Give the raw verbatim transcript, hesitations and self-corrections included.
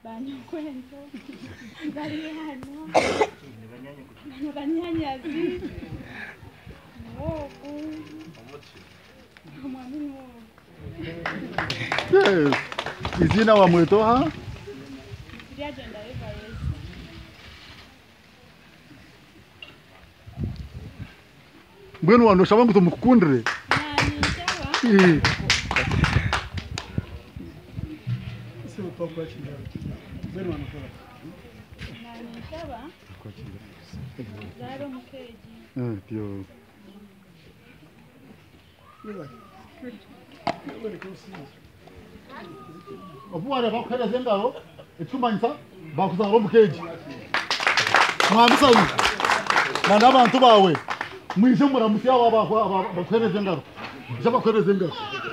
banyo kwento bari hano banyanyazi woku mwamini woku yes izina wa mweto ha ya jenda Everest mbwenu wano shabangu tumukundire nani sawa eh sio kwa chini mbwenu wano kwa nani sawa zaro mkeji eh pio obuwale bakwereza engalo etumanyisa bakuzanga omukeji mwamisani nana abantu bawe mwije muramusi abo bakwereza engalo je bakwereza engalo